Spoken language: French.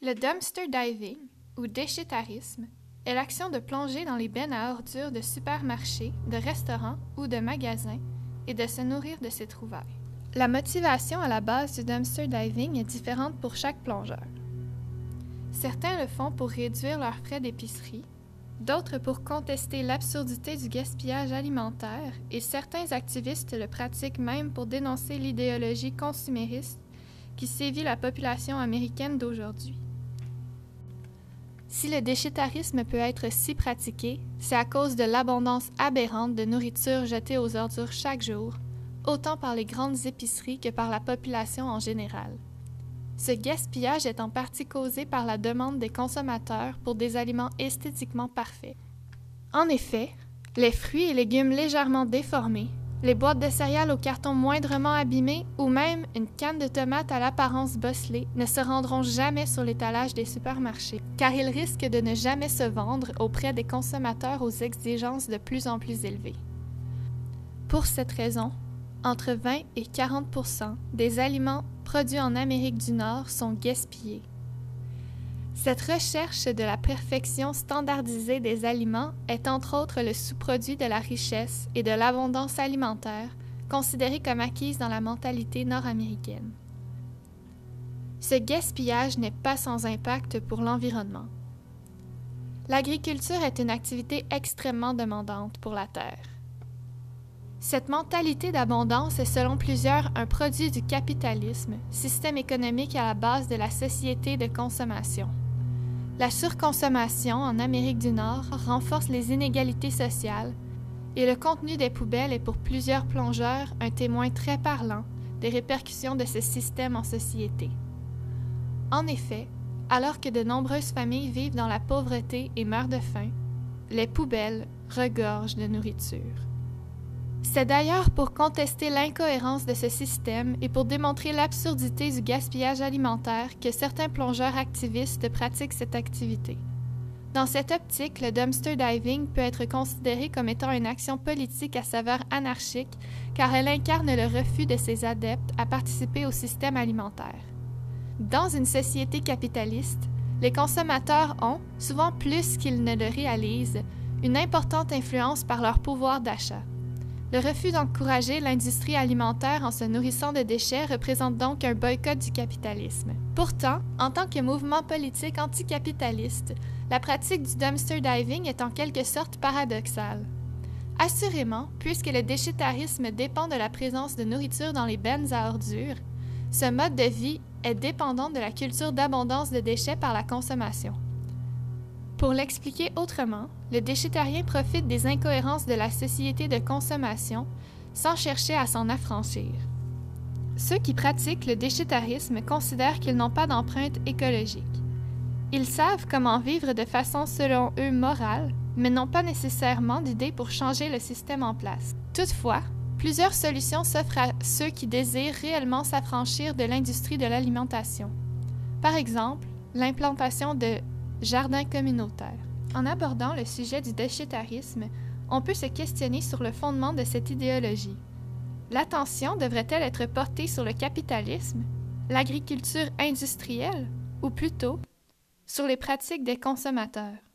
Le dumpster diving, ou déchétarisme, est l'action de plonger dans les bennes à ordures de supermarchés, de restaurants ou de magasins et de se nourrir de ses trouvailles. La motivation à la base du dumpster diving est différente pour chaque plongeur. Certains le font pour réduire leurs frais d'épicerie, d'autres pour contester l'absurdité du gaspillage alimentaire et certains activistes le pratiquent même pour dénoncer l'idéologie consumériste qui sévit la population américaine d'aujourd'hui. Si le déchétarisme peut être si pratiqué, c'est à cause de l'abondance aberrante de nourriture jetée aux ordures chaque jour, autant par les grandes épiceries que par la population en général. Ce gaspillage est en partie causé par la demande des consommateurs pour des aliments esthétiquement parfaits. En effet, les fruits et légumes légèrement déformés, les boîtes de céréales au carton moindrement abîmé ou même une canne de tomates à l'apparence bosselée ne se rendront jamais sur l'étalage des supermarchés, car ils risquent de ne jamais se vendre auprès des consommateurs aux exigences de plus en plus élevées. Pour cette raison, entre 20 et 40% des aliments produits en Amérique du Nord sont gaspillés. Cette recherche de la perfection standardisée des aliments est entre autres le sous-produit de la richesse et de l'abondance alimentaire, considérée comme acquise dans la mentalité nord-américaine. Ce gaspillage n'est pas sans impact pour l'environnement. L'agriculture est une activité extrêmement demandante pour la terre. Cette mentalité d'abondance est selon plusieurs un produit du capitalisme, système économique à la base de la société de consommation. La surconsommation en Amérique du Nord renforce les inégalités sociales et le contenu des poubelles est pour plusieurs plongeurs un témoin très parlant des répercussions de ce système en société. En effet, alors que de nombreuses familles vivent dans la pauvreté et meurent de faim, les poubelles regorgent de nourriture. C'est d'ailleurs pour contester l'incohérence de ce système et pour démontrer l'absurdité du gaspillage alimentaire que certains plongeurs activistes pratiquent cette activité. Dans cette optique, le dumpster diving peut être considéré comme étant une action politique à saveur anarchique car elle incarne le refus de ses adeptes à participer au système alimentaire. Dans une société capitaliste, les consommateurs ont, souvent plus qu'ils ne le réalisent, une importante influence par leur pouvoir d'achat. Le refus d'encourager l'industrie alimentaire en se nourrissant de déchets représente donc un boycott du capitalisme. Pourtant, en tant que mouvement politique anticapitaliste, la pratique du dumpster diving est en quelque sorte paradoxale. Assurément, puisque le déchétarisme dépend de la présence de nourriture dans les bennes à ordures, ce mode de vie est dépendant de la culture d'abondance de déchets par la consommation. Pour l'expliquer autrement, le déchétarien profite des incohérences de la société de consommation sans chercher à s'en affranchir. Ceux qui pratiquent le déchétarisme considèrent qu'ils n'ont pas d'empreinte écologique. Ils savent comment vivre de façon selon eux morale, mais n'ont pas nécessairement d'idée pour changer le système en place. Toutefois, plusieurs solutions s'offrent à ceux qui désirent réellement s'affranchir de l'industrie de l'alimentation. Par exemple, l'implantation de jardins communautaires. En abordant le sujet du déchétarisme, on peut se questionner sur le fondement de cette idéologie. L'attention devrait-elle être portée sur le capitalisme, l'agriculture industrielle, ou plutôt sur les pratiques des consommateurs?